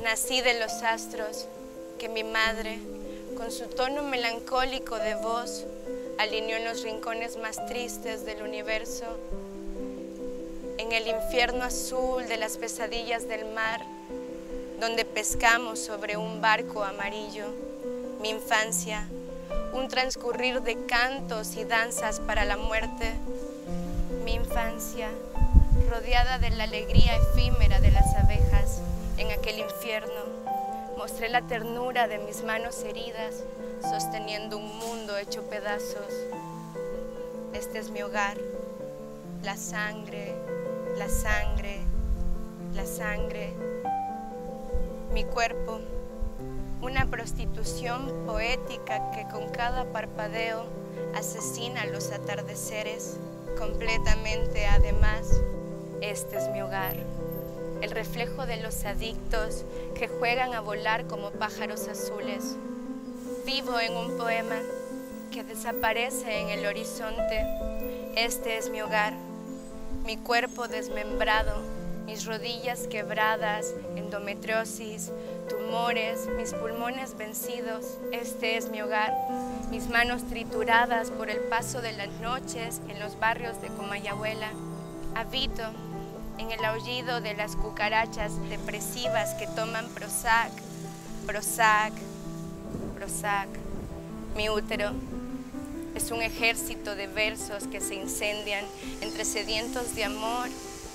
Nací de los astros que mi madre, con su tono melancólico de voz, alineó en los rincones más tristes del universo. En el infierno azul de las pesadillas del mar, donde pescamos sobre un barco amarillo. Mi infancia, un transcurrir de cantos y danzas para la muerte. Mi infancia, rodeada de la alegría efímera de las abejas. En aquel infierno, mostré la ternura de mis manos heridas, sosteniendo un mundo hecho pedazos. Este es mi hogar, la sangre, la sangre, la sangre. Mi cuerpo, una prostitución poética que con cada parpadeo asesina los atardeceres completamente. Además, este es mi hogar, el reflejo de los adictos que juegan a volar como pájaros azules. Vivo en un poema que desaparece en el horizonte. Este es mi hogar, mi cuerpo desmembrado, mis rodillas quebradas, endometriosis, tumores, mis pulmones vencidos. Este es mi hogar, mis manos trituradas por el paso de las noches en los barrios de Comayagüela. Habito en el aullido de las cucarachas depresivas que toman Prozac, Prozac, Prozac. Mi útero es un ejército de versos que se incendian entre sedientos de amor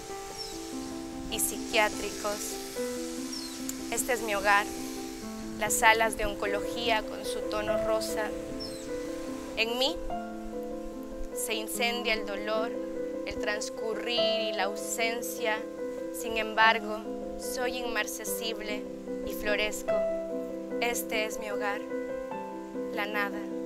y psiquiátricos. Este es mi hogar, las salas de oncología con su tono rosa. En mí se incendia el dolor, el transcurrir y la ausencia. Sin embargo, soy inmarcesible y florezco. Este es mi hogar, la nada.